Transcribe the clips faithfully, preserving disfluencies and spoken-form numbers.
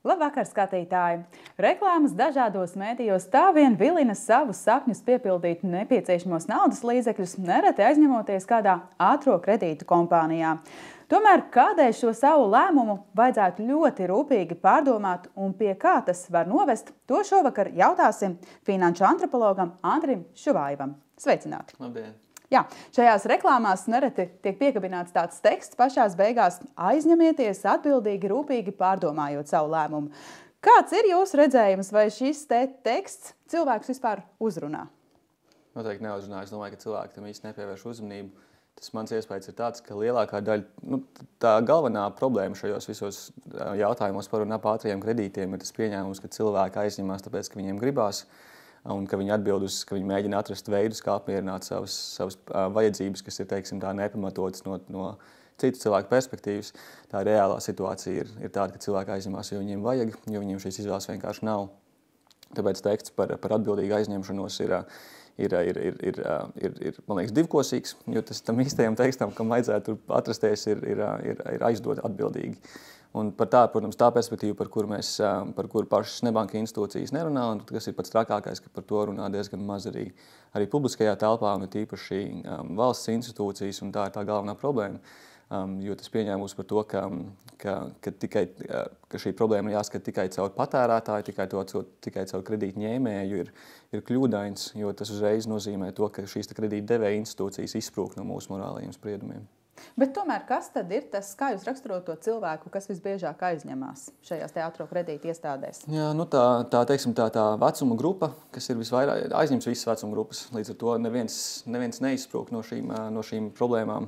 Labvakar, skatītāji! Reklāmas dažādos mēdījos tā vien vilina savus sapņus piepildīt nepieciešamos naudas līdzekļus, nereti aizņemoties kādā ātro kredītu kompānijā. Tomēr kādēļ šo savu lēmumu vajadzētu ļoti rūpīgi pārdomāt un pie kā tas var novest, to šovakar jautāsim finanšu antropologam Andrim Šuvājevam. Sveicināti! Labdien! Jā, šajās reklāmās nereti tiek piekabināts tāds teksts pašās beigās aizņemieties atbildīgi, rūpīgi pārdomājot savu lēmumu. Kāds ir jūsu redzējums, vai šis te teksts cilvēks vispār uzrunā? Noteikti neuzrunā. Es domāju, ka cilvēki tam īsti nepievērš uzmanību. Tas mans iespējas ir tāds, ka lielākā daļa, nu, tā galvenā problēma šajos visos jautājumos par un ap ātriem kredītiem ir tas pieņēmums, ka cilvēki aizņemās tāpēc, ka viņiem gribās, un ka viņi atbild uz, ka viņi mēģina atrast veidus, kā apmierināt savas, savas uh, vajadzības, kas ir, teiksim, tā nepamatotas no, no citu cilvēku perspektīvas. Tā reālā situācija ir, ir tāda, ka cilvēki aizņemās, jo viņiem vajag, jo viņiem šīs izvēles vienkārši nav. Tāpēc teksts par, par atbildīgu aizņemšanos ir, ir, ir, ir, ir, ir, ir, man liekas, divkosīgs, jo tas tam īstajam tekstam, kam vajadzētu atrasties, ir, ir, ir, ir aizdot atbildīgi. Un par tā, protams, tā perspektīva, par kuru mēs, par kuru pašas nebanka institūcijas nerunā, un kas ir pats trakākais, ka par to runā diezgan maz arī, arī publiskajā telpā, un tīpaši um, valsts institūcijas, un tā ir tā galvenā problēma. Um, jo tas pieņēmums par to, ka, ka, ka, tikai, ka šī problēma ir jāskat tikai caur patērētāju, tikai, to, tikai caur kredītņēmēju ir, ir kļūdains, jo tas uzreiz nozīmē to, ka šīs kredītdevēja institūcijas izsprūk no mūsu morālajiem spriedumiem. Bet tomēr, kas tad ir tas, kā jūs raksturot to cilvēku, kas visbiežāk aizņemās šajās te ātro kredītu iestādēs? Jā, nu tā, tā, teiksim, tā, tā vecuma grupa, kas ir visvairāk, aizņems visas vecuma grupas, līdz ar to neviens, neviens neizsprūk no šīm, no šīm problēmām.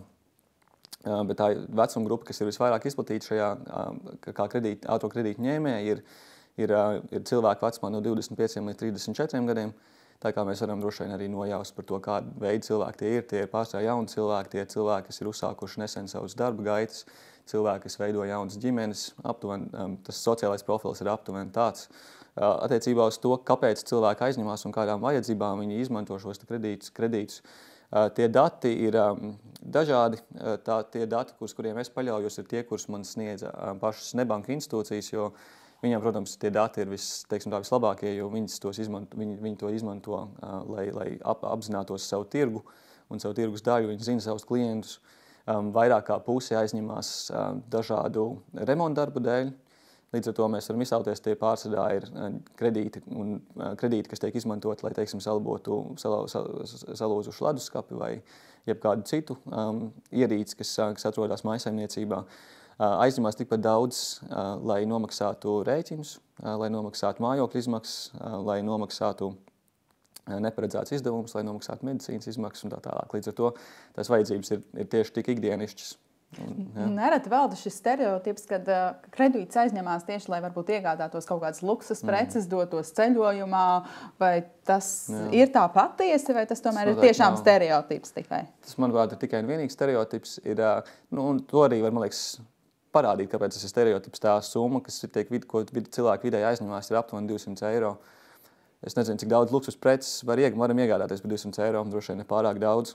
Bet tā vecuma grupa, kas ir visvairāk izplatīta šajā kā kredīt, ātro kredītu ņēmē, ir, ir, ir cilvēki vecumā no divdesmit pieciem līdz trīsdesmit četriem gadiem. Tā kā mēs varam droši vien arī nojaust par to, kādu veidu cilvēki tie ir. Tie ir pārstāv jauni cilvēki, tie ir cilvēki, kas ir uzsākuši nesen savus darba gaitas, cilvēki, kas veido jaunas ģimenes, aptuveni, tas sociālais profils ir aptuveni tāds. Attiecībā uz to, kāpēc cilvēki aizņemās un kādām vajadzībām viņi izmanto šos kredītus, kredītus. Tie dati ir dažādi. Tā, tie dati, uz kuriem es paļaujos, ir tie, kurus man sniedza pašas nebanka institūcijas, jo viņam, protams, tie dati ir vis, teiksim, tā vislabākie, jo viņas tos izmanto, viņi, viņi to izmanto, uh, lai, lai ap, apzinātos savu tirgu un savu tirgus daļu. Viņi zina savus klientus. Um, vairāk kā pusi aizņemās uh, dažādu remontdarbu dēļ. Līdz ar to mēs varam izsauties, tie pārsvarā ir uh, kredīti, un, uh, kredīti, kas tiek izmantot, lai, teiksim, salbotu sal, sal, salūzušu leduskapi vai jebkādu citu um, ierīci, kas, uh, kas atrodas mājsaimniecībā. Aizņemās tikpat daudz, lai nomaksātu rēķinus, lai nomaksātu mājokļu izmaksas, lai nomaksātu neparedzētas izdevumus, lai nomaksātu medicīnas izmaksas un tā tālāk. Līdz ar to tās vajadzības ir, ir tieši tik ikdienišķas. Nereti valda šis stereotips, kad kredīts aizņemās tieši, lai varbūt iegādātos kaut kādas luksus preces, mm. dotos ceļojumā, vai tas Jā. ir tā patiesi, vai tas tomēr tas ir tiešām nav. stereotips tikai? Tas, manuprāt, ir tikai un vienīgs stereotips. Ir, nu, un to arī var, man liekas, parādīt, kāpēc tas ir stereotips. Tā summa, kas tiek, ko cilvēki vidēji aizņemās, ir aptuveni divsimt eiro. Es nezinu, cik daudz luksus preces var ieg, varam iegādāties par divsimt eiro, droši vien ne pārāk daudz.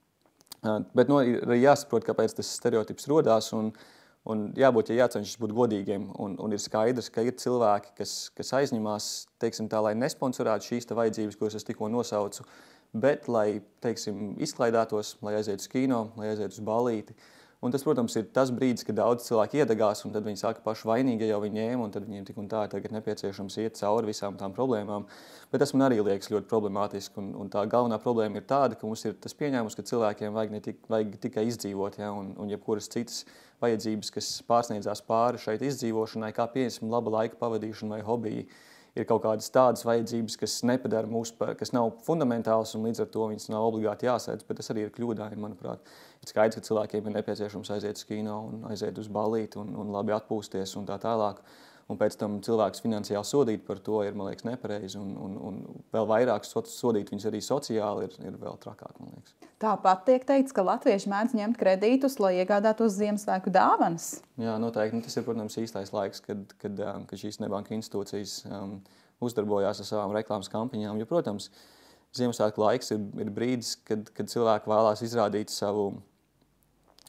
Bet nu, ir jāsaprot, kāpēc tas stereotips rodās, un, un jābūt, ja jācenšas būt godīgiem, un, un ir skaidrs, ka ir cilvēki, kas, kas aizņemās, teiksim tā, lai nesponsorētu šīs te vajadzības, kuras es tikko nosaucu, bet lai, teiksim, izklaidētos, lai aizietu uz kino, lai aizietu uz ballīti. Un tas, protams, ir tas brīdis, kad daudz cilvēki iedegās, un tad viņi saka paši vainīgi, ja jau viņi ņēma, un tad viņiem tik un tā tagad nepieciešams iet cauri visām tām problēmām. Bet tas man arī liekas ļoti problemātiski, un, un tā galvenā problēma ir tāda, ka mums ir tas pieņēmums, ka cilvēkiem vajag, ne tik, vajag tikai izdzīvot, ja, un, un jebkuras citas vajadzības, kas pārsniedzās pāri šeit izdzīvošanai, kā pieņemsim laba laika pavadīšana vai hobiji, ir kaut kādas tādas vajadzības, kas nepadara mūs par, kas nav fundamentāls, un līdz ar to viņas nav obligāti jāsēdz, bet tas arī ir kļūdaini, manuprāt. Ir skaidrs, ka cilvēkiem ir nepieciešams aiziet uz kino un aiziet uz ballīti un, un labi atpūsties un tā tālāk. Un pēc tam cilvēks finansiāli sodīt par to ir, man liekas, nepareizi, un, un, un vēl vairāk sodīt viņus arī sociāli ir, ir vēl trakāk, man liekas. Tāpat tiek teikts, ka latvieši mēdz ņemt kredītus, lai iegādātos Ziemassvētku dāvanas. Jā, noteikti. Nu, tas ir, protams, īstais laiks, kad, kad, kad šīs nebanka institūcijas um, uzdarbojās ar savām reklāmas kampaņām. Jo, protams, Ziemassvētku laiks ir, ir brīdis, kad, kad cilvēki vēlās izrādīt savu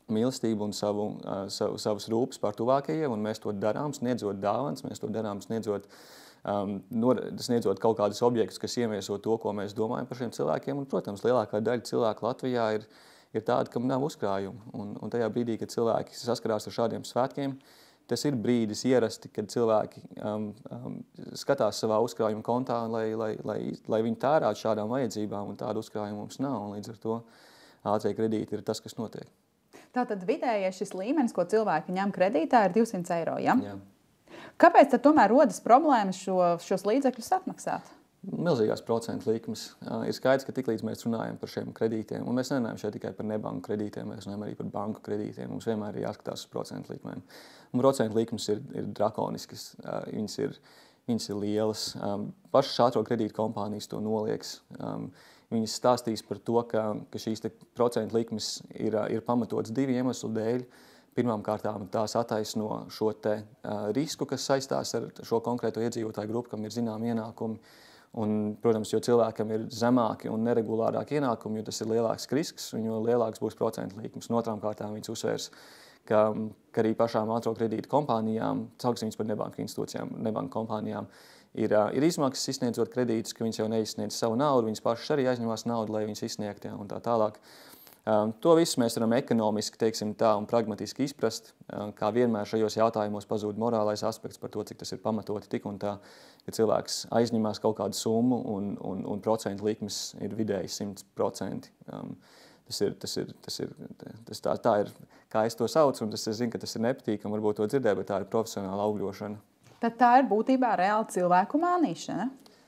mīlestību un savu, savu, savus rūpes par tuvākajiem, un mēs to darām, sniedzot dāvanas, mēs to darām, sniedzot, um, nor, sniedzot kaut kādus objektus, kas iemieso to, ko mēs domājam par šiem cilvēkiem. Un, protams, lielākā daļa cilvēku Latvijā ir, ir tāda, kam nav uzkrājumu. Un, un tajā brīdī, kad cilvēki saskarās ar šādiem svētkiem, tas ir brīdis ierasti, kad cilvēki um, um, skatās savā uzkrājuma kontā, lai, lai, lai, lai viņi tērētu šādām vajadzībām, un tādu uzkrājumu mums nav. Un līdz ar to ātrie kredīti ir tas, kas notiek. Tātad vidējais šis līmenis, ko cilvēki ņem kredītā, ir divsimt eiro, ja? Jā. Kāpēc tad tomēr rodas problēmas šo, šos līdzekļus atmaksāt? Milzīgās procentu likmes. Ir skaidrs, ka tiklīdz mēs runājam par šiem kredītiem, un mēs nerunājam šeit tikai par nebanku kredītiem, mēs runājam arī par banku kredītiem, mums vienmēr ir jāskatās uz procentu likmēm. Un procentu likmes ir, ir drakoniskas, viņas ir, viņas ir lielas. Pašas ātro kredītu kompānijas to nolieks. Viņas stāstīs par to, ka, ka šīs procentu likmes ir, ir pamatotas divu iemeslu dēļ. Pirmām kārtām tās attaisno šo te uh, risku, kas saistās ar šo konkrēto iedzīvotāju grupu, kam ir zinām ienākumi. Un, protams, jo cilvēkam ir zemāki un neregulārāki ienākumi, jo tas ir lielāks risks, un jo lielāks būs procentu likmes. Un otrām kārtām viņas uzsvērs, ka, ka arī pašām ātro kredītu kompānijām, sauksim viņas par nebanku institūcijām, nebanku kompānijām, ir, uh, ir izmaksas izsniedzot kredītus, ka viņas jau neizsniedz savu naudu, viņas pašas arī aizņemās naudu, lai viņas izsniegtu, ja, un tā tālāk. Um, to visu mēs varam ekonomiski, teiksim tā, un pragmatiski izprast, um, kā vienmēr šajos jautājumos pazūd morālais aspekts par to, cik tas ir pamatoti tik un tā, ja cilvēks aizņemās kaut kādu summu un, un, un procentu likmes ir vidēji simt procenti. Um, tas ir, tas ir, tas ir, tas tā, tā ir, kā es to saucu, un tas es zinu, ka tas ir nepatīkam, varbūt to dzirdēt, bet tā ir profesionāla augļošana. Tad tā ir būtībā reāli cilvēku mānīšana.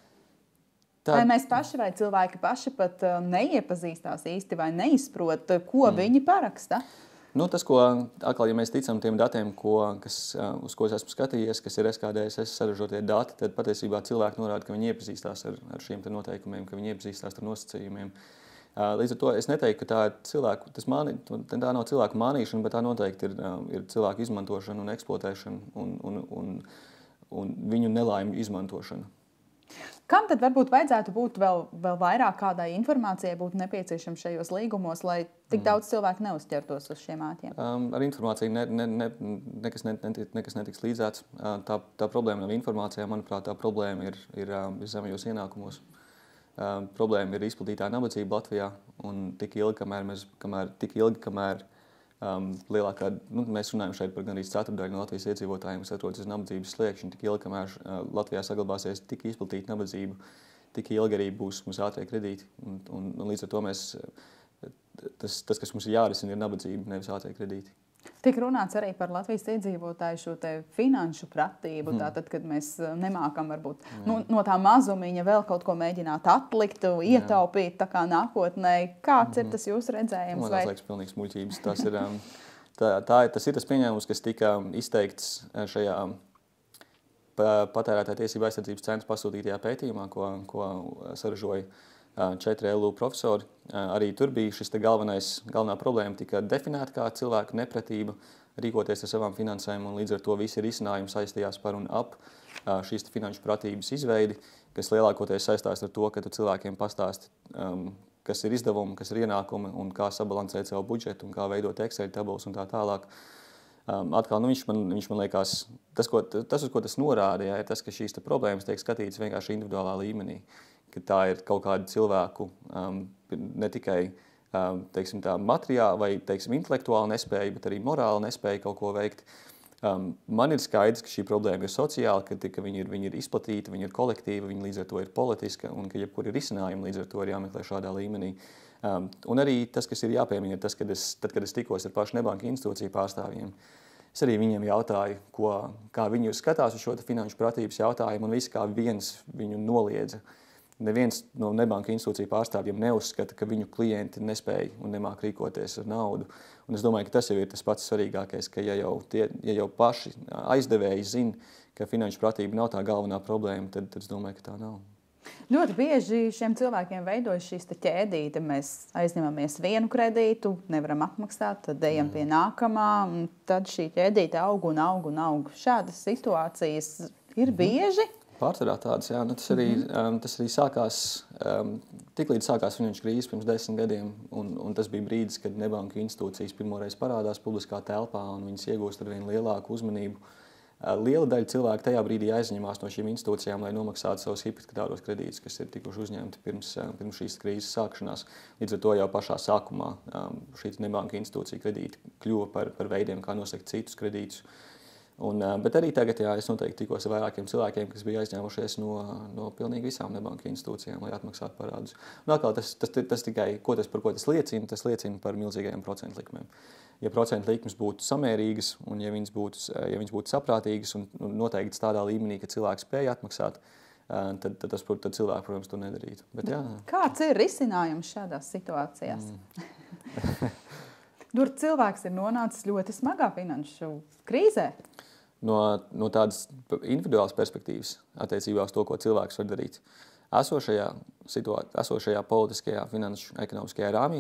Tā... Vai mēs paši vai cilvēki paši pat uh, neiepazīstās īsti vai neizprot, ko mm. viņi paraksta? Nu, tas, ko, atkal, ja mēs ticam tiem datiem, ko, kas, uh, uz ko es esmu skatījies, kas ir S K D S S saražotie dati, tad patiesībā cilvēki norāda, ka viņi iepazīstās ar, ar šiem te noteikumiem, ka viņi iepazīstās ar nosacījumiem. Uh, līdz ar to es neteiktu, ka tā ir cilvēku, tas mani, tā nav cilvēku mānīšana, bet tā noteikti ir, uh, ir cilvēku izmantošana un eksploatēšana un, un, un, un viņu nelaimju izmantošana. Kam tad varbūt vajadzētu būt vēl, vēl vairāk kādai informācijai būtu nepieciešama šajos līgumos, lai tik daudz cilvēku neuzķertos uz šiem āķiem? Um, ar informāciju ne, ne, ne, nekas, ne, nekas netiks līdzēts. Uh, tā, tā problēma nav informācijā, manuprāt, tā problēma ir, ir, um, ir zemajos ienākumos. Uh, problēma ir izplatītā nabadzība Latvijā, un tik ilgi, kamēr mēs, kamēr, tik ilgi, kamēr Um, lielākā, nu, mēs runājam šeit par gandrīz ceturdaļu no Latvijas iedzīvotājiem, kas atrodas uz nabadzības sliekšņa. Tik ilgi, kamēr uh, Latvijā saglabāsies tik izplatīta nabadzība, tik ilgi arī būs mums ātrie kredīti. Un, un, un līdz ar to mēs, tas, tas, kas mums ir jārisina, ir nabadzība, nevis ātrie kredīti. Tik runāts arī par Latvijas iedzīvotāju šo te finanšu pratību, hmm. tātad, kad mēs nemākam varbūt nu, no tā mazumiņa vēl kaut ko mēģināt atlikt, ietaupīt tā kā nākotnē. Kāds hmm. ir tas jūsu redzējums? Man tas liekas pilnīgs muļķības. Tas ir, tā, tā, tas ir tas pieņēmums, kas tika izteikts šajā patērētāju tiesību aizsardzības centra pasūtītajā pētījumā, ko, ko saražoja četri L U profesori. Arī tur bija šis te galvenais, galvenā problēma tika definēta kā cilvēku nepratība rīkoties ar savām finansēm, un līdz ar to visi risinājumi saistījās par un ap šīs te finanšu pratības izveidi, kas lielākoties saistās ar to, ka tu cilvēkiem pastāsti, um, kas ir izdevumi, kas ir ienākumi un kā sabalansēt savu budžetu un kā veidot Excel tabulas un tā tālāk. Um, atkal, nu, viņš, man, viņš man liekas, tas, ko, tas, uz ko tas norāda, jā, ir tas, ka šīs te problēmas tiek skatītas vienkārši individuālā līmenī. Ka tā ir kaut kāda cilvēku um, ne tikai um, teiksim, tā materiāla vai teiksim, intelektuāla nespēja, bet arī morāla nespēja kaut ko veikt. Um, man ir skaidrs, ka šī problēma ir sociāla, ka, ka viņi, ir, viņi ir izplatīta, viņi ir kolektīva, viņi līdz ar to ir politiska un ka jebkuri risinājumi līdz ar to ir jāmeklē šādā līmenī. Um, un arī tas, kas ir jāpiemina, ir tas, kad es, tad, kad es tikos ar pašu nebanku institūciju pārstāvjiem, es arī viņiem jautāju, ko, kā viņi skatās uz šo finanšu pratības jautājumu, un visi kā viens viņu noliedza. Neviens no nebanku institūciju pārstāvjiem neuzskata, ka viņu klienti nespēja un nemāk rīkoties ar naudu. Un es domāju, ka tas jau ir tas pats svarīgākais, ka ja jau, tie, ja jau paši aizdevēji zina, ka finanšu pratība nav tā galvenā problēma, tad, tad es domāju, ka tā nav. Ļoti bieži šiem cilvēkiem veidojas šīs ķēdīte. Mēs aizņemamies vienu kredītu, nevaram atmaksāt, tad ejam pie nākamā, un tad šī ķēdīte aug un aug un aug. Šādas situācijas ir bieži. Pārsvarā tādas, jā. Nu, tas, arī, mm -hmm. um, tas arī sākās, um, tiklīdz sākās finanšu krīze pirms desmit gadiem, un, un tas bija brīdis, kad nebanku institūcijas pirmoreiz parādās publiskā telpā, un viņas iegūst ar vien lielāku uzmanību. Uh, liela daļa cilvēku tajā brīdī aizņemās no šīm institūcijām, lai nomaksātu savus hipotekāros kredītus, kas ir tikuši uzņemti pirms, uh, pirms šīs krīzes sākšanās. Līdz ar to jau pašā sākumā um, šī nebanku institūcija kredīti kļuva par, par veidiem, kā nosakt citus kredītus. Un, bet arī tagad, jā, es noteikti tikos ar vairākiem cilvēkiem, kas bija aizņēmušies no, no pilnīgi visām nebanku institūcijām, lai atmaksātu parādus. Un atkal, tas, tas, tas tikai, ko tas, par ko tas liecina, tas liecina par milzīgajiem procentu likmēm. Ja procentu likmes būtu samērīgas un ja viņas būtu, ja viņas būtu saprātīgas un, un noteikti tādā līmenī, ka cilvēks spēja atmaksāt, tad, tad, tas, tad cilvēki, protams, to nedarītu. Bet, jā. Kāds ir risinājums šādās situācijās? Mm. Tur cilvēks ir nonācis ļoti smagā finanšu krīzē. No, no tādas individuālas perspektīvas attiecībā uz to, ko cilvēks var darīt. Esošajā, situācijā, esošajā politiskajā, finanšu, ekonomiskajā rāmī,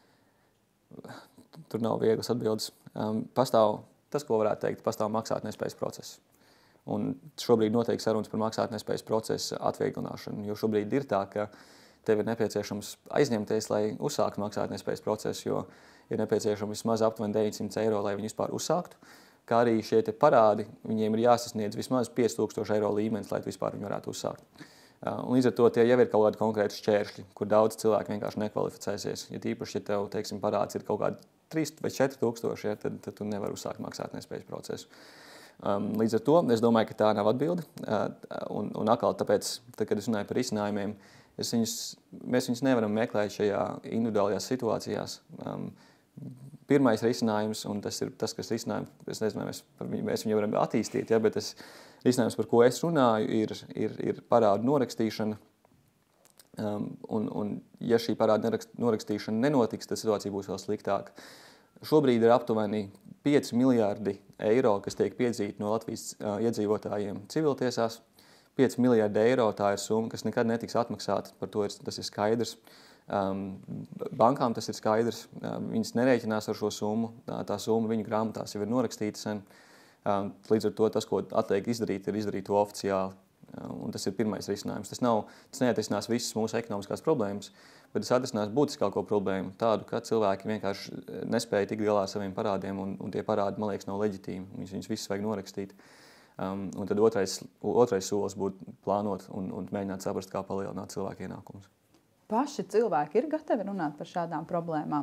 tur nav vieglas atbildes. Um, pastāv tas, ko varētu teikt, pastāv maksātnespējas process. Un šobrīd notiek sarunas par maksātnespējas procesa atvieglināšanu, jo šobrīd ir tā, ka tev ir nepieciešams aizņemties, lai uzsāktu maksātnespējas procesu, jo ir nepieciešams vismaz aptuveni deviņsimt eiro, lai viņi vispār uzsāktu. Kā arī šie te parādi, viņiem ir jāsasniedz vismaz pieci tūkstoši eiro līmenis, lai vispār viņi varētu uzsākt. Un līdz ar to tie jau ir kaut kādi konkrēti šķēršļi, kur daudz cilvēku vienkārši nekvalificēsies. Ja tīpaši, ja tev, teiksim, parāds ir kaut kādi trīs vai četri tūkstoši, ja, tad, tad tu nevari uzsākt maksātnespējas procesu. Um, līdz ar to es domāju, ka tā nav atbilde. Uh, un, un atkal tāpēc, tad, kad es runāju par risinājumiem, es viņus, mēs viņus nevaram meklēt šajā individuālajās situācijās. Um, Pirmais risinājums, un tas ir tas, kas risinājums, es nezinu, mēs, mēs viņu varam attīstīt, ja, bet tas risinājums, par ko es runāju, ir, ir, ir parādu norakstīšana. Um, un, un ja šī parāda norakstīšana nenotiks, tad situācija būs vēl sliktāka. Šobrīd ir aptuveni pieci miljārdi eiro, kas tiek piedzīti no Latvijas uh, iedzīvotājiem civiltiesās. pieci miljārdi eiro tā ir summa, kas nekad netiks atmaksāta, par to ir, tas ir skaidrs. Um, bankām tas ir skaidrs, um, viņas nerēķinās ar šo summu, tā, tā summa viņu grāmatās jau ir norakstīta sen. Um, līdz ar to tas, ko atliek izdarīt, ir izdarīt to oficiāli. Um, un tas ir pirmais risinājums. Tas, nav, tas neatrisinās visas mūsu ekonomiskās problēmas, bet tas atrisinās būtiskāko problēmu, tādu, ka cilvēki vienkārši nespēja tikt galā ar saviem parādiem, un, un tie parādi, man liekas, nav leģitīmi. Viņus, viņus visus vajag norakstīt. Um, un tad otrais, otrais solis būtu plānot un, un mēģināt saprast, kā palielināt cilvēku ienākumus. Paši cilvēki ir gatavi runāt par šādām problēmām?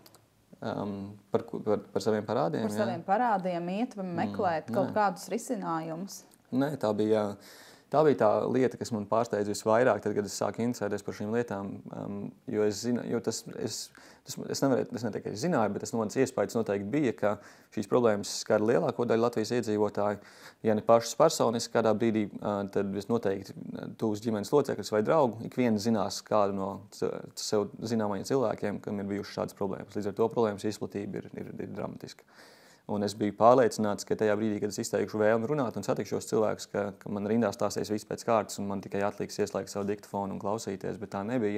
Um, par, par, par saviem parādiem? Par saviem jā. parādiem, iet vai meklēt mm, kaut nē. kādus risinājumus? Nē, tā bija, tā bija tā lieta, kas man pārsteidz visvairāk, tad, kad es sāku interesēties par šīm lietām. Um, jo es zinu, jo tas, es, tas, es nevarēju, es ne tikai zināju, bet tas mans iespējas noteikti bija, ka šīs problēmas skar lielāko daļu Latvijas iedzīvotāju. Ja ne pašas personiski kādā brīdī, tad es noteikti tuvs ģimenes locekļus vai draugu, ik viens zinās kādu no sev zināmajiem cilvēkiem, kam ir bijušas šādas problēmas. Līdz ar to problēmas izplatība ir, ir, ir dramatiska. Un es biju pārliecināts, ka tajā brīdī, kad es izteikšu vēlmi runāt un satikšos cilvēkus, ka, ka man rindā stāsies viss pēc kārtas un man tikai atliks ieslēgt savu diktofonu un klausīties, bet tā nebija.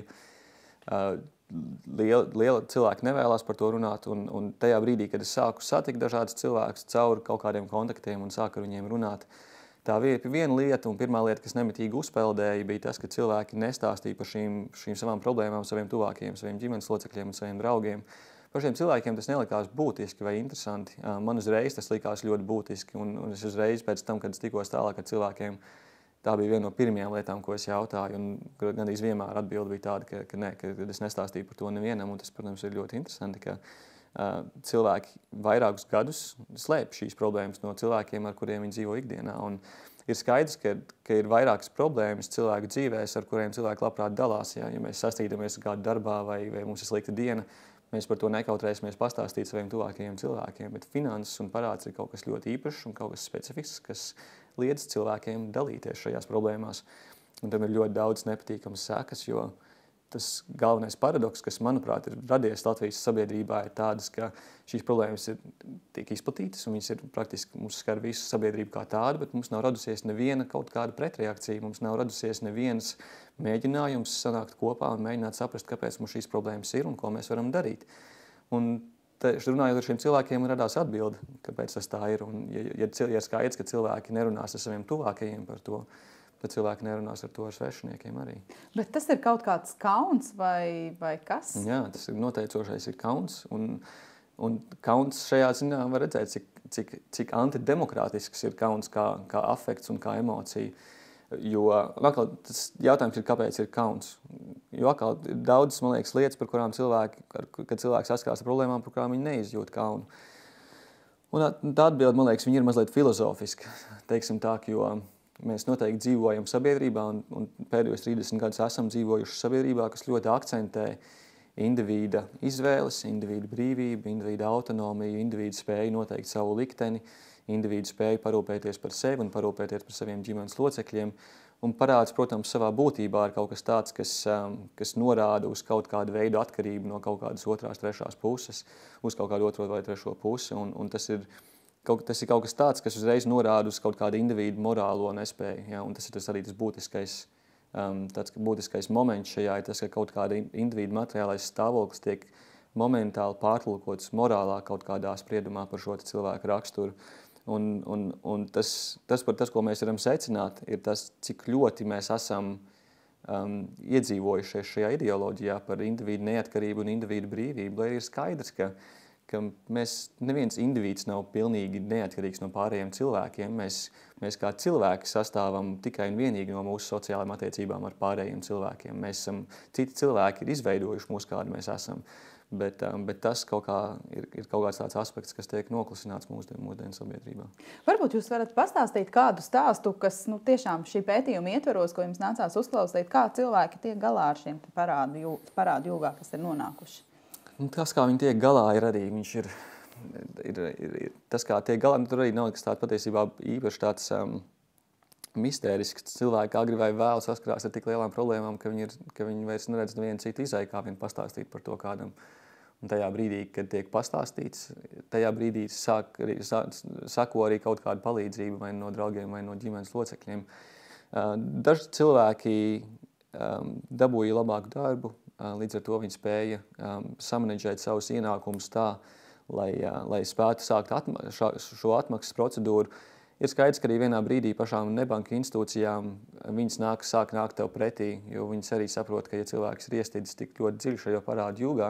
Uh, liela, liela cilvēki nevēlās par to runāt, un, un tajā brīdī, kad es sāku satikt dažādus cilvēkus caur kaut kādiem kontaktiem un sāku ar viņiem runāt, tā viena lieta un pirmā lieta, kas nemitīgi uzpeldēja, bija tas, ka cilvēki nestāstīja par šīm, šīm savām problēmām saviem tuvākajiem, saviem ģimenes locekļiem un saviem draugiem. Par šiem cilvēkiem tas nelikās būtiski vai interesanti. Man uzreiz tas likās ļoti būtiski, un, un es uzreiz pēc tam, kad es tikos tālāk ar cilvēkiem, tā bija viena no pirmajām lietām, ko es jautāju, un gandrīz vienmēr atbilde bija tāda, ka, ka, ne, ka es nestāstīju par to nevienam, un tas, protams, ir ļoti interesanti, ka uh, cilvēki vairākus gadus slēp šīs problēmas no cilvēkiem, ar kuriem viņi dzīvo ikdienā, un ir skaidrs, ka, ka ir vairākas problēmas cilvēku dzīvēs, ar kuriem cilvēki labprāt dalās, ja, ja mēs sastīdamies kādu darbā vai, vai mums ir slikta diena, mēs par to nekautrēsimies pastāstīt saviem tuvākajiem cilvēkiem, bet finanses un parāds ir kaut kas ļoti īpašs un kaut kas specifisks, kas liedz cilvēkiem dalīties šajās problēmās. Un tam ir ļoti daudz nepatīkamas sekas, jo tas galvenais paradoks, kas, manuprāt, ir radies Latvijas sabiedrībā, ir tādas, ka šīs problēmas ir tiek izplatītas, un viņas ir praktiski mums skar visu sabiedrību kā tādu, bet mums nav radusies neviena kaut kāda pretreakcija, mums nav radusies neviens mēģinājums sanākt kopā un mēģināt saprast, kāpēc mums šīs problēmas ir un ko mēs varam darīt. Un te, runājot ar šiem cilvēkiem, radās atbilde, kāpēc tas tā ir. Un, ja, ja, ja ir skaidrs, ka cilvēki nerunās ar saviem tuvākajiem par to, bet cilvēki nerunās ar to ar svešiniekiem arī. Bet tas ir kaut kāds kauns vai, vai kas? Jā, tas ir noteicošais ir kauns, un, un kauns šajā ziņā var redzēt, cik, cik, cik antidemokrātisks ir kauns kā, kā afekts un kā emocija. Jo atkal, tas jautājums ir, kāpēc ir kauns. Jo atkal ir daudzas, man liekas, lietas, par kurām cilvēki, kad cilvēki saskarās ar problēmām, par kurām viņi neizjūt kaunu. Un tā atbilde, man liekas, viņi ir mazliet filozofiski, teiksim tā, jo mēs noteikti dzīvojam sabiedrībā un, un pēdējos trīsdesmit gadus esam dzīvojuši sabiedrībā, kas ļoti akcentē individa izvēles, individa brīvību, individa autonomiju, individa spēju noteikt savu likteni, individa spēju parūpēties par sevi un parūpēties par saviem ģimenes locekļiem. Un parāds, protams, savā būtībā ir kaut kas tāds, kas, kas norāda uz kaut kādu veidu atkarību no kaut kādas otrās, trešās puses, uz kaut kādu otro vai trešo pusi. Un, un tas, ir kaut, tas ir kaut kas tāds, kas uzreiz norāda uz kaut kādu individu morālo nespēju. Ja? Un tas ir tas arī tas būtiskais, um, tāds būtiskais moments šajā, ir tas, ka kaut kāda individu materiālais stāvoklis tiek momentāli pārtulkots morālā kaut kādā spriedumā par šo cilvēku raksturu. Un, un, un tas, tas, par tas, ko mēs varam secināt, ir tas, cik ļoti mēs esam um, iedzīvojušies šajā ideoloģijā par individu neatkarību un individu brīvību, lai ir skaidrs, ka, ka mēs, neviens individs nav pilnīgi neatkarīgs no pārējiem cilvēkiem. Mēs, mēs kā cilvēki sastāvam tikai un vienīgi no mūsu sociālajām attiecībām ar pārējiem cilvēkiem. Mēs esam, citi cilvēki ir izveidojuši mūs, kādi mēs esam. Bet, bet tas kaut kā ir, ir kaut kāds tāds aspekts, kas tiek noklusināts mūsdienu, mūsdienu sabiedrībā. Varbūt jūs varat pastāstīt kādu stāstu, kas nu, tiešām šī pētījuma ietveros, ko jums nācās uzklausīt, kā cilvēki tiek galā ar šiem parādu, jū, parādu jūgā, kas ir nonākuši? Tas, kā viņi tiek galā, ir arī, viņš ir, ir, ir, ir tas, kā tiek galā, nu, tur arī nav kas tāds patiesībā īpaši tāds um, mistērisks. Cilvēki agri vai vēl saskarās ar tik lielām problēmām, ka viņi, ir, ka viņi vairs neredz nevienu citu izēju, kā vien pastāstīt par to kādam. Un tajā brīdī, kad tiek pastāstīts, tajā brīdī sāk arī, sako arī kaut kādu palīdzību vai no draugiem vai no ģimenes locekļiem. Daži cilvēki dabūja labāku darbu, līdz ar to viņi spēja samanedžēt savus ienākumus tā, lai, lai spētu sākt atma šo atmaksas procedūru. Ir skaidrs, ka arī vienā brīdī pašām nebanka institūcijām viņas nāk, sāk nākt tev pretī, jo viņas arī saprot, ka ja cilvēks ir iestidzis tik ļoti dziļi šajā parādu jūgā,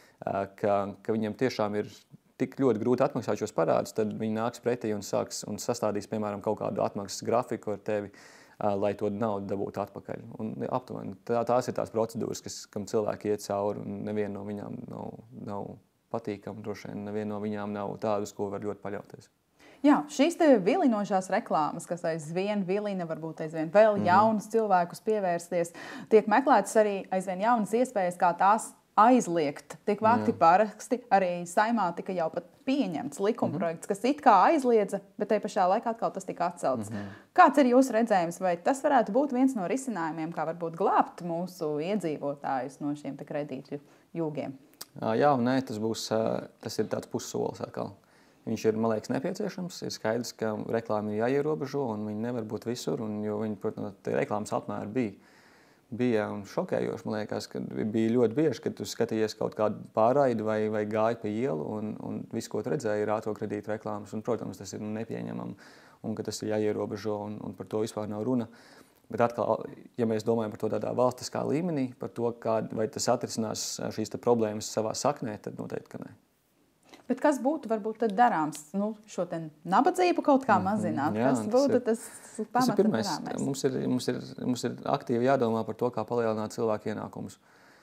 ka, ka viņiem tiešām ir tik ļoti grūti atmaksāt šos parādus, tad viņi nāks pretī un, sāks, un sastādīs, piemēram, kaut kādu atmaksas grafiku ar tevi, lai to naudu dabūtu atpakaļ. Un, aptuveni, tā, tās ir tās procedūras, kas, kam cilvēki iet cauri, un neviena no viņām nav, nav patīkama, droši vien, neviena no viņām nav tādas, ko var ļoti paļauties. Jā, šīs te vilinošās reklāmas, kas aizvien vilina, varbūt aizvien vēl mm-hmm. jaunus cilvēkus pievērsties, tiek meklētas arī aizvien jaunas iespējas, kā tās aizliegt. Tiek vākti paraksti, arī Saimā tika jau pat pieņemts likumprojekts, mm-hmm. kas it kā aizliedza, bet tai pašā laikā atkal tas tika atcelts. Mm-hmm. Kāds ir jūsu redzējums, vai tas varētu būt viens no risinājumiem, kā varbūt glābt mūsu iedzīvotājus no šiem te kredītu jūgiem? Jā un nē, tas būs, tas ir tāds pussolis atkal. Viņš ir, man liekas, nepieciešams. Ir skaidrs, ka reklāma ir jāierobežo, un viņi nevar būt visur, un, jo viņi, protams, tie reklāmas apmēri bija. Bija šokējoši, man liekas, ka bija ļoti bieži, kad tu skatījies kaut kādu pārraidi vai, vai gāji pa ielu, un, un viss, ko tu redzēji, ir ātro kredītu reklāmas, un, protams, tas ir nepieņemami, un ka tas ir jāierobežo, un, un par to vispār nav runa. Bet atkal, ja mēs domājam par to tādā valstiskā līmenī, par to, kā, vai tas atrisinās šīs te problēmas savā saknē, tad noteikti, ka ne. Bet kas būtu varbūt tad darāms? Nu, šo te nabadzību kaut kā mazināt? Mm-hmm, jā, kas būtu tas, tas pamata pirmais, darāmais? Mums ir, mums, ir, mums ir aktīvi jādomā par to, kā palielināt cilvēku ienākumus.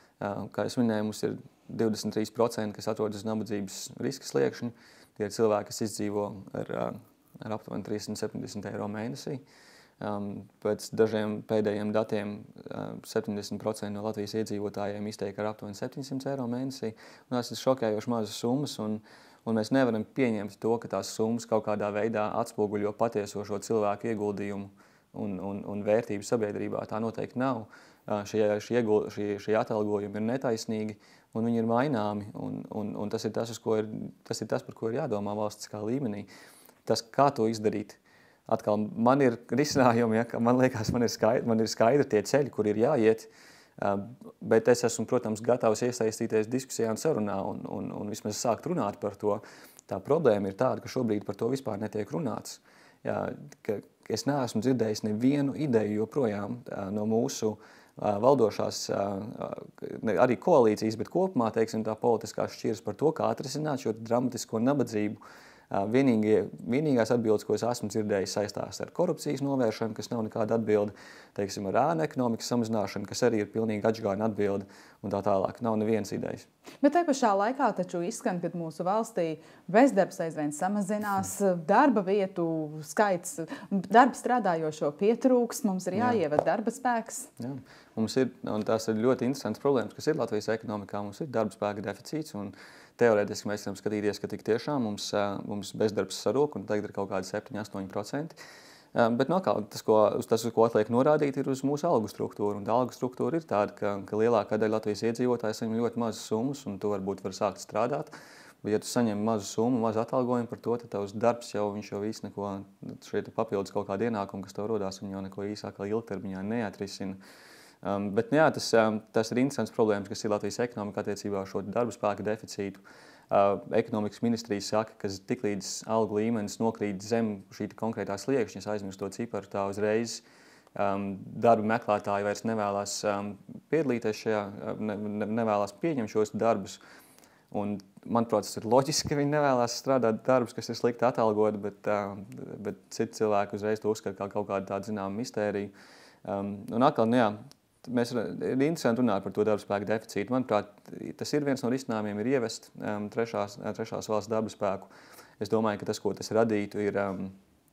Kā es minēju, mums ir divdesmit trīs procenti, kas atrodas nabadzības riska sliekšņi. Tie ir cilvēki, kas izdzīvo ar, ar aptuveni trīssimt septiņdesmit eiro mēnesī. Um, pēc dažiem pēdējiem datiem uh, septiņdesmit procenti no Latvijas iedzīvotājiem izteik ar aptuveni septiņsimt eiro mēnesī. Un tās ir šokējoši mazas summas, un, un mēs nevaram pieņemt to, ka tās summas kaut kādā veidā atspoguļo patieso šo cilvēku ieguldījumu un, un, un vērtību sabiedrībā. Tā noteikti nav. Uh, šie, šie, šie, šie atalgojumi ir netaisnīgi, un viņi ir maināmi, un, un, un tas, ir tas, uz ko ir, tas ir tas, par ko ir jādomā valstiskā līmenī. Tas, kā to izdarīt. Atkal man ir risinājumi, ja, man liekas, man ir skaidri, man ir skaidri tie ceļi, kur ir jāiet, bet es esmu, protams, gatavs iesaistīties diskusijā un sarunā un, un, un vismaz sākt runāt par to. Tā problēma ir tāda, ka šobrīd par to vispār netiek runāts. Jā, ka, es neesmu dzirdējis nevienu ideju joprojām no mūsu valdošās arī koalīcijas, bet kopumā, teiksim, tā politiskās šķiras par to, kā atrisināt šo dramatisko nabadzību. Vienīgie, vienīgās atbildes, ko es esmu dzirdējis, saistās ar korupcijas novēršanu, kas nav nekāda atbilde, teiksim, ar ēnu ekonomikas samazināšanu, kas arī ir pilnīgi atžgāna atbilde un tā tālāk. Nav nevienas idejas. Bet te pašā laikā taču izskan, ka mūsu valstī bezdarbs aizvien samazinās, darba vietu skaits, darba strādājošo pietrūks, mums ir jāieved darba spēks. Jā. Mums ir, un tās ir ļoti interesants problēmas, kas ir Latvijas ekonomikā. Mums ir darba spēka deficīts, un teorētiski mēs varam skatīties, ka tik tiešām mums, mums bezdarbs sarūk, un tagad ir kaut kādi septiņi līdz astoņi procenti. Bet no kā, tas, ko, tas, ko atliek norādīt, ir uz mūsu algu struktūru. Un tā algu struktūra ir tāda, ka, ka lielākā daļa Latvijas iedzīvotāji saņem ļoti mazas summas, un tu varbūt var sākt strādāt. Bet, ja tu saņem mazu summu, mazu atalgojumu par to, tad tavs darbs jau, viņš jau visu neko, šeit papildus kaut kādu ienākumu, kas tev rodās, un jau neko īsākā ilgtermiņā neatrisina. Um, bet jā, tas, um, tas ir interesants problēmas, kas ir Latvijas ekonomika attiecībā uz šo darba spēka deficītu. Uh, ekonomikas ministrija saka, ka tiklīdz algu līmenis nokrīt zem šī konkrētā sliekšņa, es aizmirstu to ciparu, tā uzreiz um, darba meklētāji vairs nevēlas um, piedalīties šajā, ne, ne, nevēlas pieņemt šos darbus. Un, manuprāt, tas ir loģiski, ka viņi nevēlas strādāt darbus, kas ir slikti atalgoti, bet, uh, bet citi cilvēki uzreiz to uzskata kā kaut kādu tādu zināmu mistēriju. Um, un atkal, nu jā, mēs ir interesanti runāt par to darba spēku deficītu. Manuprāt, tas ir viens no risinājumiem, ir ievest um, trešās, trešās valsts darba spēku. Es domāju, ka tas, ko tas radītu, ir um,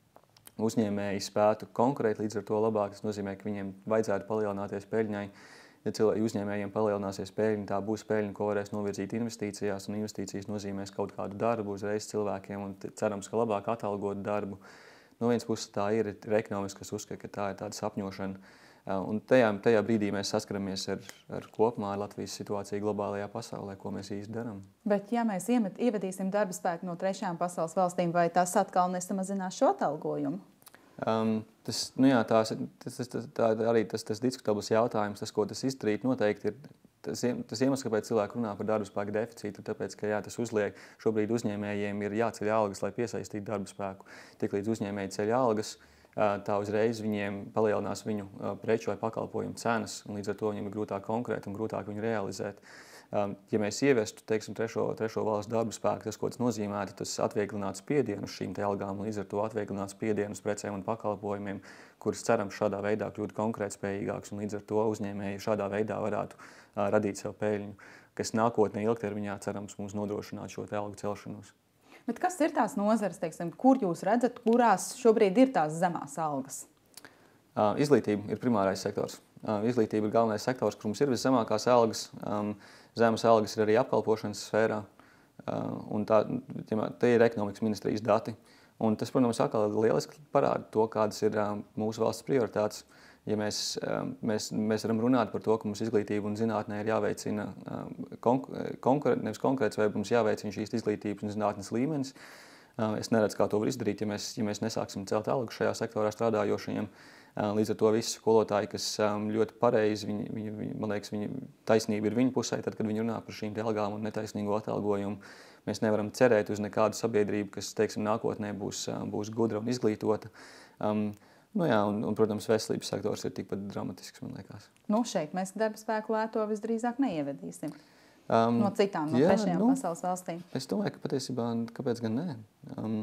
uzņēmēji spētu konkurēt līdz ar to labāk. Tas nozīmē, ka viņiem vajadzētu palielināties peļņai. Ja cilvēki uzņēmējiem palielināsies peļņa, tā būs peļņa, ko varēs novirzīt investīcijās, un investīcijas nozīmēs kaut kādu darbu uzreiz cilvēkiem, un cerams, ka labāk atalgot darbu. No vienas puses tā ir, ir ekonomiski, kas uzskata, ka tā ir tāda sapņošana. Un tajā, tajā brīdī mēs saskaramies ar, ar kopumā ar Latvijas situāciju globālajā pasaulē, ko mēs īsti darām. Bet ja mēs iemet, ievedīsim darba spēku no trešajām pasaules valstīm, vai tas atkal nesamazinās šo atalgojumu? Um, tas, nu jā, tās, tas, tas, tā arī tas, tas diskutabls jautājums, tas, ko tas izdarīt, noteikti ir tas, tas iemesls, kāpēc cilvēki runā par darba spēku deficītu, tāpēc, ka jā, tas uzliek, šobrīd uzņēmējiem ir jāceļ algas, lai piesaistītu darba spēku. Tiklīdz uzņēmēji ceļ algas, tā uzreiz viņiem palielinās viņu preču vai pakalpojumu cenas, un līdz ar to viņiem ir grūtāk konkurēt un grūtāk viņu realizēt. Ja mēs ievestu, teiksim, trešo, trešo valsts darba spēku, tas, ko tas nozīmētu, tas atvieglinātu spiedienu uz šīm te algām, līdz ar to atvieglinātu spiedienu uz precēm un pakalpojumiem, kuras cerams šādā veidā kļūtu konkurētspējīgāks, un līdz ar to uzņēmēji šādā veidā varētu radīt sev peļņu, kas nākotnē ilgtermiņā cerams mums nodrošināt šo te algu celšanos. Bet kas ir tās nozares, teiksim, kur jūs redzat, kurās šobrīd ir tās zemās algas? Uh, izglītība ir primārais sektors. Uh, izglītība ir galvenais sektors, kur mums ir viszemākās algas. Um, zemes algas ir arī apkalpošanas sfērā. Uh, un tā, tie ir ekonomikas ministrijas dati. Un tas, protams, atkal lieliski parāda to, kādas ir uh, mūsu valsts prioritātes. Ja mēs, mēs, mēs varam runāt par to, ka mums izglītība un zinātnē ir jāveicina konkur, nevis konkurēts, vai mums jāveicina šīs izglītības un zinātnes līmenis. Es neredzu, kā to var izdarīt, ja mēs, ja mēs nesāksim celt algu šajā sektorā strādājošiem. Līdz ar to visi skolotāji, kas ļoti pareizi, viņi, viņi, viņi, man liekas, viņi, taisnība ir viņu pusē, tad, kad viņi runā par šīm algām un netaisnīgo atalgojumu. Mēs nevaram cerēt uz nekādu sabiedrību, kas, teiksim, nākotnē būs, būs gudra un izglītota. Um, Nu jā, un, un, protams, veselības sektors ir tikpat dramatisks, man liekas. Nu, šeit mēs darba spēku lēto visdrīzāk neievedīsim. Um, no citām, no jā, trešajām nu, pasaules valstīm. Es domāju, ka patiesībā, kāpēc gan nē? Um,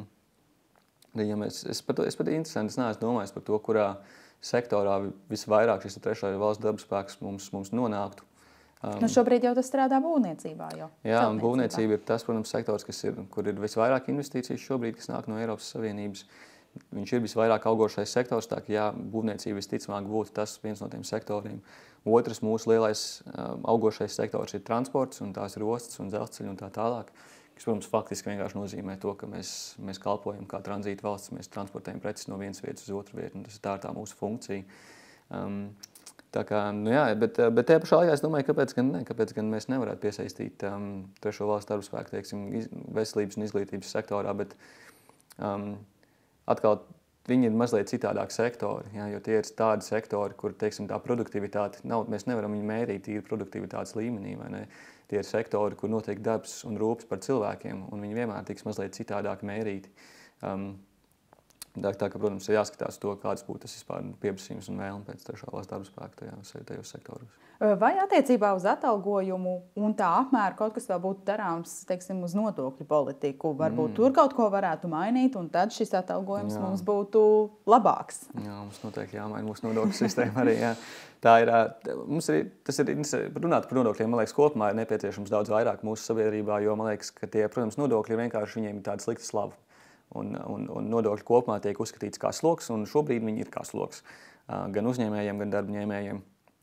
ja mēs, es pat, es pat interesanti, es neesmu domājis par to, kurā sektorā visvairāk šis trešais valsts darba spēks mums, mums nonāktu. Um, nu, šobrīd jau tas strādā būvniecībā. Jau. Jā, un būvniecība ir tas, protams, sektors, kas ir, kur ir visvairāk investīcijas šobrīd, kas nāk no Eiropas Savienības. Viņš ir visvairāk augošais sektors, tā ka jā, būvniecība visticamāk būtu tas viens no tiem sektoriem. Otrs mūsu lielais um, augošais sektors ir transports, un tās ir ostas un dzelzceļi un tā tālāk, kas, protams, faktiski vienkārši nozīmē to, ka mēs, mēs kalpojam kā tranzīta valsts, mēs transportējam preces no vienas vietas uz otru vietu, un tas ir tā, tā mūsu funkcija. Um, tā kā, nu jā, bet, bet tajā pašā laikā es domāju, kāpēc gan ne, kāpēc gan mēs nevarētu piesaistīt um, trešo valstu darba spēku, teiksim, iz, veselības un izglītības sektorā, bet um, atkal viņi ir mazliet citādāk sektori, ja, jo tie ir tādi sektori, kur, teiksim, tā produktivitāte nav, mēs nevaram viņu mērīt tīri produktivitātes līmenī, vai ne? Tie ir sektori, kur notiek darbs un rūpes par cilvēkiem, un viņi vienmēr tiks mazliet citādāk mērīti. Um, Tā, tā ka, protams, ir jāskatās to, kāds būtu tas vispār pieprasījums un vēlme pēc trešā valsts darba spēka tajos, tajos sektoros. Vai attiecībā uz atalgojumu un tā apmēru kaut kas vēl būtu darāms, teiksim, uz nodokļu politiku? Varbūt mm. tur kaut ko varētu mainīt, un tad šis atalgojums jā. Mums būtu labāks. Jā, mums noteikti jāmaina mūsu nodokļu sistēma arī. Jā. Tā ir, mums ir, tas ir, runāt par nodokļiem, man liekas, kopumā ir nepieciešams daudz vairāk mūsu sabiedrībā, jo man liekas, ka tie, protams, nodokļi vienkārši viņiem ir tāda slikta slava. Un, un, un nodokļi kopumā tiek uzskatīts kā sloks, un šobrīd viņi ir kā sloks gan uzņēmējiem, gan darbņēmējiem.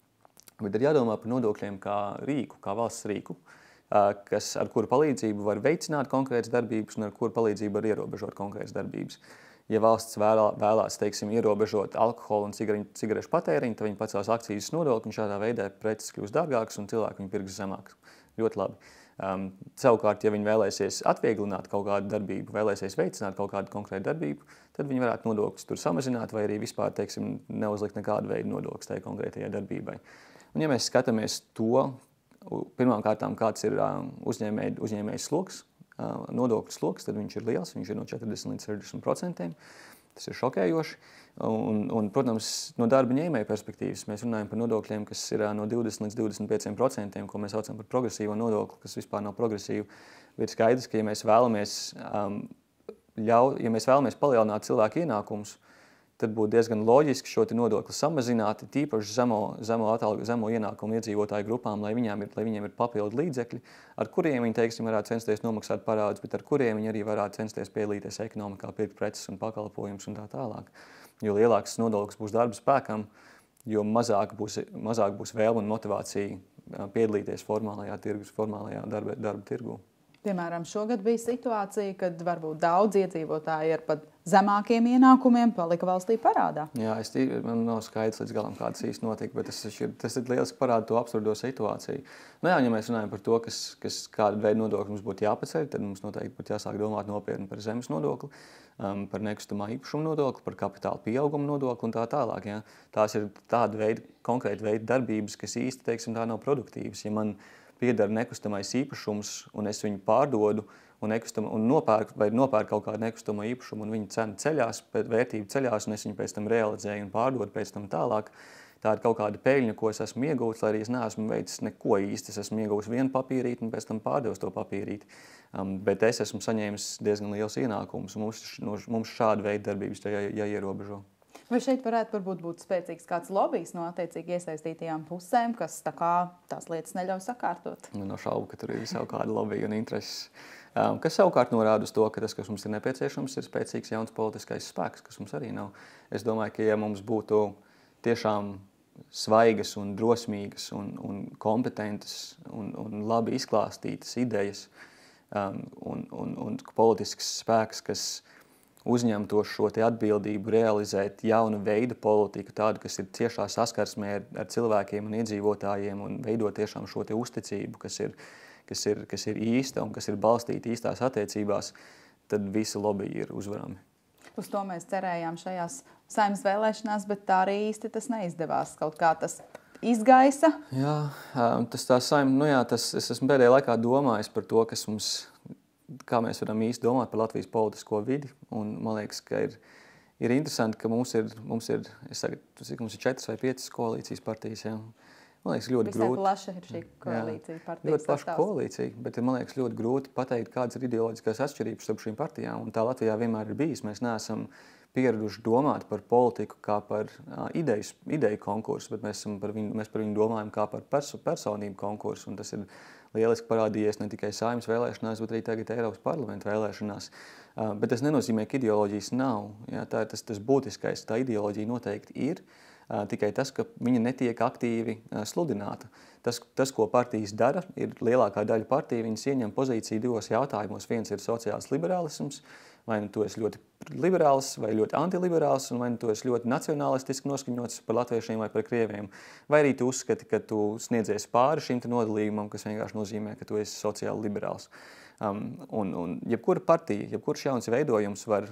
Bet ir jādomā par nodokļiem kā rīku, kā valsts rīku, kas, ar kuru palīdzību var veicināt konkrētas darbības un ar kuru palīdzību var ierobežot konkrētas darbības. Ja valsts vēlā, vēlās, teiksim, ierobežot alkoholu un cigarešu patēriņu, tad viņi pacels akcijas nodokli un šādā veidā preces kļūst dārgākas un cilvēki viņu pirks zemāk. Ļoti labi. Um, savukārt, ja viņi vēlēsies atvieglināt kaut kādu darbību, vēlēsies veicināt kaut kādu konkrētu darbību, tad viņi varētu nodokļus tur samazināt vai arī vispār, teiksim, neuzlikt nekādu veidu nodokļus tai konkrētajai darbībai. Un ja mēs skatāmies to, pirmām kārtām, kāds ir uzņēmēj, uzņēmējs sloks, nodokļu sloks, tad viņš ir liels, viņš ir no četrdesmit līdz sešdesmit procentiem. Tas ir šokējoši. Un, un, protams, no darba ņēmēja perspektīvas mēs runājam par nodokļiem, kas ir no divdesmit līdz divdesmit pieciem procentiem, ko mēs saucam par progresīvo nodokli, kas vispār nav progresīvu. Ir skaidrs, ka ja mēs vēlamies, um, ļau, ja mēs vēlamies palielināt cilvēku ienākumus, tad būtu diezgan loģiski šo nodokli samazināt, tīpaši zemo, zemo, atalgu, zemo ienākumu iedzīvotāju grupām, lai viņiem ir, lai viņiem ir papildu līdzekļi, ar kuriem viņi, teiksim, varētu censties nomaksāt parādus, bet ar kuriem viņi arī varētu censties piedalīties ekonomikā, pirkt preces un pakalpojumus un tā tālāk. Jo lielāks nodoklis būs darba spēkam, jo mazāk būs, mazāk būs vēlme un motivācija piedalīties formālajā, tirgus, formālajā darba, darba tirgū. Piemēram, šogad bija situācija, kad varbūt daudz iedzīvotāji ar pat zemākiem ienākumiem palika valstī parādā. Jā, es tī, man nav skaidrs līdz galam, kāds īsti notika, bet tas ir, tas ir lieliski parāda to absurdo situāciju. Nu jā, ja mēs runājam par to, kas, kas kādu veidu nodokļu mums būtu jāpaceļ, tad mums noteikti būtu jāsāk domāt nopietni par zemes nodokli, um, par nekustamā īpašuma nodokli, par kapitāla pieauguma nodokli un tā tālāk. Jā. Tās ir tāda veida, konkrēta veida darbības, kas īsti, teiksim, tā nav produktīvas. Ja man piedara nekustamais īpašums, un es viņu pārdodu un, nekustam, un nopērku, vai nopērku kaut kādu nekustamo īpašumu, un viņa cena ceļās, vērtība ceļās, un es viņu pēc tam realizēju un pārdodu pēc tam tālāk. Tā ir kaut kāda peļņa, ko es esmu iegūts, lai arī es neesmu veicis neko īsti. Es esmu iegūts vienu papīrīti un pēc tam pārdevis to papīrīti. Um, bet es esmu saņēmis diezgan liels ienākums, un mums, mums šāda veida darbības jā, jāierobežo. Vai šeit varētu varbūt būt spēcīgs kāds lobijs no attiecīgi iesaistītajām pusēm, kas tā kā tās lietas neļauj sakārtot? Nu, no šaubu, ka tur ir savu kādu lobiju un intereses. Um, kas savukārt norāda uz to, ka tas, kas mums ir nepieciešams, ir spēcīgs jauns politiskais spēks, kas mums arī nav. Es domāju, ka ja mums būtu tiešām svaigas un drosmīgas un, un kompetentas un, un labi izklāstītas idejas um, un, un, un politisks spēks, kas uzņemtos šo te atbildību realizēt jaunu veidu politiku, tādu, kas ir ciešā saskarsmē ar, ar cilvēkiem un iedzīvotājiem un veidot tiešām šo te uzticību, kas ir, kas ir, kas ir īsta un kas ir balstīta īstās attiecībās, tad visi lobby ir uzvarami. Uz to mēs cerējām šajās Saeimas vēlēšanās, bet tā arī īsti tas neizdevās. Kaut kā tas izgaisa. Jā, tas tā Saeima, nu jā, tas, es esmu pēdējā laikā domājis par to, kas mums, kā mēs varam īsti domāt par Latvijas politisko vidi, un man liekas, ka ir, ir interesanti, ka mums ir, mums ir, es saku, mums ir četras vai piecas koalīcijas partijas, jā. Man liekas, ļoti Visai grūti. plaša ir šī koalīcija partijas. Ļoti plaša koalīcija, bet man liekas, ļoti grūti pateikt, kādas ir ideoloģiskās atšķirības starp šīm partijām, un tā Latvijā vienmēr ir bijis. Mēs neesam pieraduši domāt par politiku kā par uh, ideju, ideju konkursu, bet mēs, par viņu, mēs par viņu domājam kā par perso, personību konkursu, un tas ir lieliski parādījies ne tikai Saeimas vēlēšanās, bet arī tagad Eiropas parlamenta vēlēšanās. Uh, bet tas nenozīmē, ka ideoloģijas nav. Jā, tā ir tas, tas būtiskais, tā ideoloģija noteikti ir, uh, tikai tas, ka viņa netiek aktīvi uh, sludināta. Tas, tas, ko partijas dara, ir lielākā daļa partija, viņas ieņem pozīciju divos jautājumos. Viens ir sociāls liberālisms, vai nu tu esi ļoti liberāls vai ļoti antiliberāls, un vai nu tu esi ļoti nacionalistiski noskaņots par latviešiem vai par krieviem. Vai arī tu uzskati, ka tu sniedzies pāri šim te nodalījumam, kas vienkārši nozīmē, ka tu esi sociāli liberāls. Um, un, un jebkura partija, jebkurš jauns veidojums var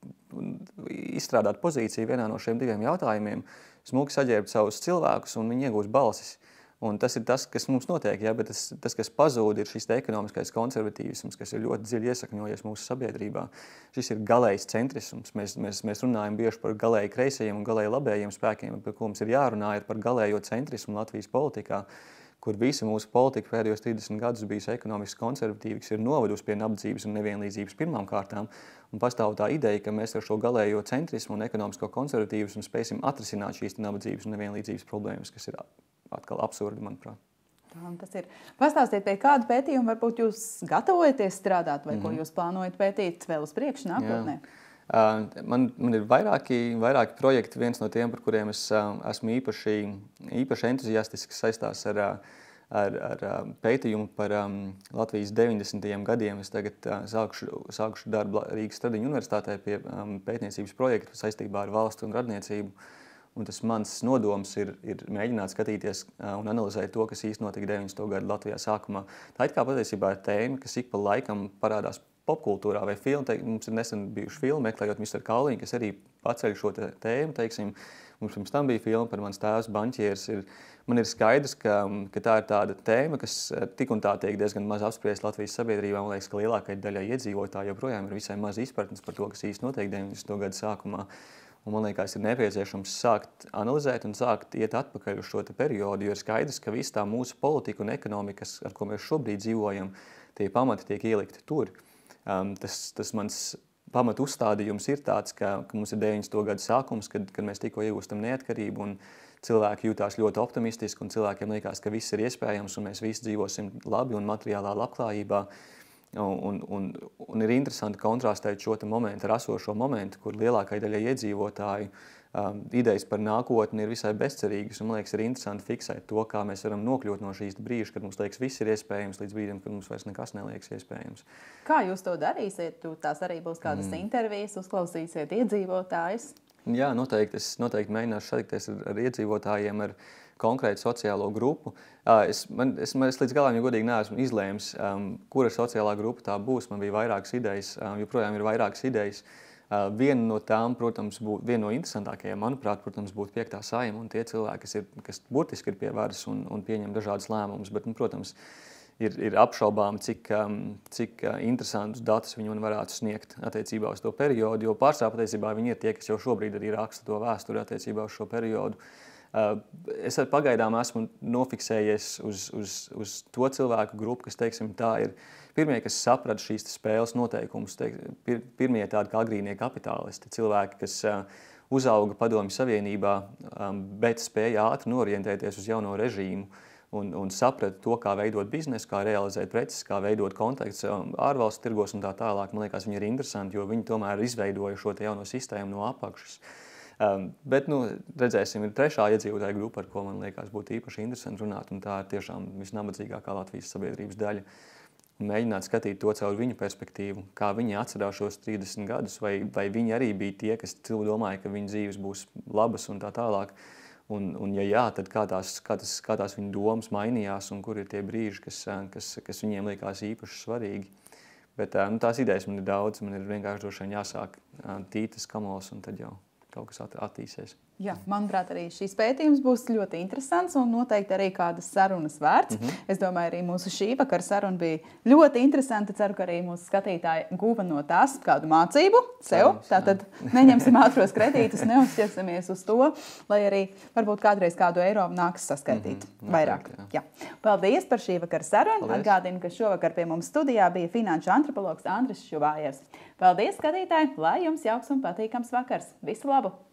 izstrādāt pozīciju vienā no šiem diviem jautājumiem, smuki saģērbt savus cilvēkus un viņi iegūs balsis. Un tas ir tas, kas mums notiek, ja, bet tas, tas kas pazūd, ir šis ekonomiskais konservatīvisms, kas ir ļoti dziļi iesakņojies mūsu sabiedrībā. Šis ir galējs centrisms. Mēs, mēs, mēs runājam bieži par galēji kreisajiem un galēji labējiem spēkiem, par ko mums ir jārunā, ir par galējo centrismu Latvijas politikā, kur visa mūsu politika pēdējos trīsdesmit gadus bijusi ekonomiski konservatīva, kas ir novedusi pie nabadzības un nevienlīdzības pirmām kārtām. Un pastāv tā ideja, ka mēs ar šo galējo centrismu un ekonomisko konservatīvismu spēsim atrisināt šīs nabadzības un nevienlīdzības problēmas, kas ir atkal absurdi, manuprāt. Tā, tas ir. Pastāstiet, pie kādu pētījumu varbūt jūs gatavojaties strādāt vai mm-hmm. ko jūs plānojat pētīt vēl uz priekšu nākotnē? Uh, man, man ir vairāki, vairāki projekti, viens no tiem, par kuriem es uh, esmu īpaši, īpaši entuziastisks, saistās ar, ar, ar pētījumu par um, Latvijas deviņdesmitajiem gadiem. Es tagad uh, sākušu, sākušu darbu Rīgas Stradiņu universitātē pie um, pētniecības projekta saistībā ar valstu un radniecību. Un tas mans nodoms ir, ir mēģināt skatīties uh, un analizēt to, kas īsti notika deviņdesmito gadu Latvijā sākumā. Tā it kā patiesībā ir tēma, kas ik pa laikam parādās popkultūrā vai filmu. Te, mums ir nesen bijuši filmi, meklējot misteru Kauliņu, kas arī paceļ šo te tēmu, teiksim. Mums pirms tam bija filma par mans tēvs banķieris. Ir, man ir skaidrs, ka, ka tā ir tāda tēma, kas tik un tā tiek diezgan maz apspriest Latvijas sabiedrībā. Man liekas, ka lielākai daļai iedzīvotāji joprojām ir visai maz izpratnes par to, kas īsti notiek deviņdesmito gadu sākumā. Un man liekas, ir nepieciešams sākt analizēt un sākt iet atpakaļ uz šo te periodu, jo ir skaidrs, ka viss tā mūsu politika un ekonomika, ar ko mēs šobrīd dzīvojam, tie pamati tiek ielikti tur. Um, tas, tas mans pamatu uzstādījums ir tāds, ka, ka mums ir deviņdesmito gadu sākums, kad, kad mēs tikko iegūstam neatkarību un cilvēki jūtās ļoti optimistiski un cilvēkiem liekas, ka viss ir iespējams un mēs visi dzīvosim labi un materiālā labklājībā. Un, un, un ir interesanti kontrastēt šo momentu ar esošo momentu, kur lielākai daļai iedzīvotāju um, idejas par nākotni ir visai bezcerīgas. Un, man liekas, ir interesanti fiksēt to, kā mēs varam nokļūt no šīs brīža, kad mums liekas, viss ir iespējams, līdz brīdim, kad mums vairs nekas neliekas iespējams. Kā jūs to darīsiet? Tās arī būs kādas mm. intervijas, uzklausīsiet iedzīvotājus? Jā, noteikti. Es noteikti mēģināšu satikties ar, ar iedzīvotājiem, ar konkrētu sociālo grupu. Es, man, es, man, es līdz galam, ja godīgi neesmu izlēmis, um, kura sociālā grupa tā būs. Man bija vairākas idejas, um, joprojām ir vairākas idejas. Uh, viena no tām, protams, būtu, viena no interesantākajām, manuprāt, protams, būtu piektā saima un tie cilvēki, kas, ir, kas burtiski ir pie varas un, un pieņem dažādas lēmumus. Bet, nu, protams, ir, ir apšaubām, cik, um, cik uh, interesantus datus viņi man varētu sniegt attiecībā uz to periodu, jo pārsvarā patiesībā viņi ir tie, kas jau šobrīd arī raksta to vēsturi attiecībā uz šo periodu. Uh, es pagaidām esmu nofiksējies uz, uz, uz to cilvēku grupu, kas, teiksim, tā ir pirmie, kas saprata šīs spēles noteikumus, teik, pir, pirmie tādi kā agrīnie kapitālisti, cilvēki, kas uh, uzauga Padomju Savienībā, um, bet spēja ātri norientēties uz jauno režīmu un, un saprata to, kā veidot biznesu, kā realizēt preces, kā veidot kontaktus um, ārvalstu tirgos un tā tālāk. Man liekas, viņi ir interesanti, jo viņi tomēr izveidoja šo te jauno sistēmu no apakšas. Um, bet, nu, redzēsim, ir trešā iedzīvotāja grupa, ar ko man liekas būtu īpaši interesanti runāt, un tā ir tiešām visnabadzīgākā Latvijas sabiedrības daļa. Un mēģināt skatīt to caur viņu perspektīvu, kā viņi atcerās šos trīsdesmit gadus, vai, vai viņi arī bija tie, kas domāja, ka viņu dzīves būs labas un tā tālāk. Un, un ja jā, tad kā tās, kā tas, kā tās viņu domas mainījās un kur ir tie brīži, kas, kas, kas viņiem liekas īpaši svarīgi. Bet nu, tās idejas man ir daudz, man ir vienkārši droši vien jāsāk tītas kamols un tad jau kaut kas attīsies. Jā, manuprāt, arī šīs pētījums būs ļoti interesants un noteikti arī kādas sarunas vērts. Mm-hmm. Es domāju, arī mūsu šī vakara saruna bija ļoti interesanta. Ceru, ka arī mūsu skatītāji guva no tās kādu mācību sev. Cerams, Tātad neņemsim ātros kredītus, neuzķersimies uz to, lai arī varbūt kādreiz kādu eiro nāks saskaitīt mm-hmm. vairāk. Jā. Jā. Paldies par šī vakara sarunu. Paldies. Atgādinu, ka šovakar pie mums studijā bija finanšu antropologs Andris Šuvājevs. Paldies, skatītāji! Lai jums jauks un patīkams vakars! Visu labu!